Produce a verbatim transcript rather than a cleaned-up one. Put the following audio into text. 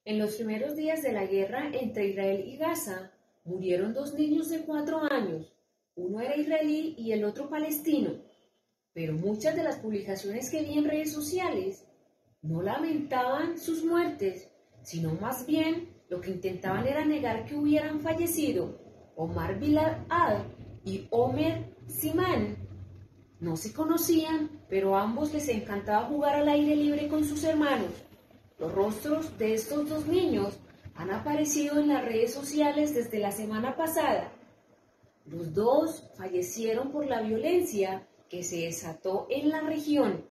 En los primeros días de la guerra entre Israel y Gaza, murieron dos niños de cuatro años. Uno era israelí y el otro palestino. Pero muchas de las publicaciones que vi en redes sociales no lamentaban sus muertes, sino más bien lo que intentaban era negar que hubieran fallecido Omar Bilal y Omer Siman. No se conocían, pero a ambos les encantaba jugar al aire libre con sus hermanos. Los rostros de estos dos niños han aparecido en las redes sociales desde la semana pasada. Los dos fallecieron por la violencia que se desató en la región.